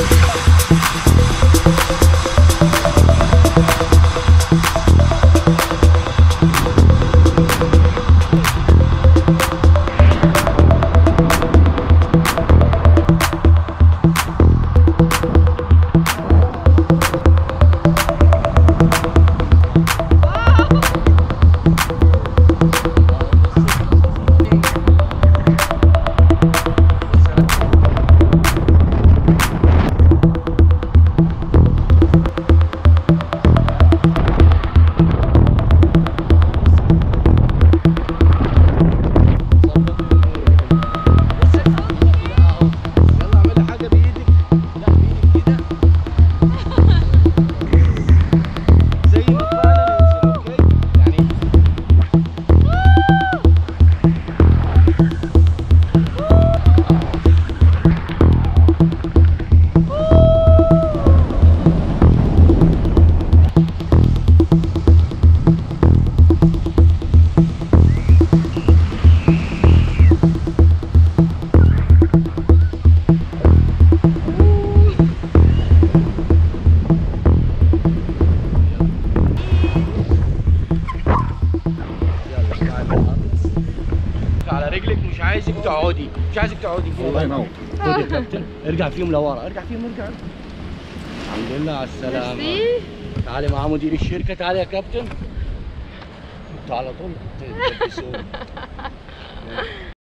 على رجلك، مش عايزك تقعدي، مش عايزك تقعدي. الله ينور. خد يا كابتن، ارجع فيهم لورا، ارجع فيهم، ارجع. الحمد لله على السلامة. تعالي مع مدير الشركة، تعالي يا كابتن. انتوا على طول تلبسوني.